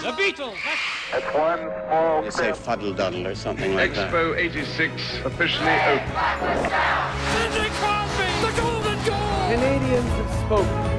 The Beatles. That's one small You say fuddle-duddle or something like that. Expo 86 officially open. Sidney Crosby, the golden goal. Canadians have spoken.